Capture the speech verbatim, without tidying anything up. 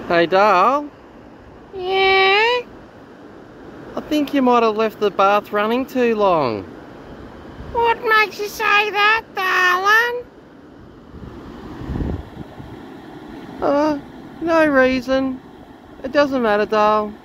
Hey, Dale. Yeah? I think you might have left the bath running too long. What makes you say that, darling? Uh, no reason. It doesn't matter, Dale.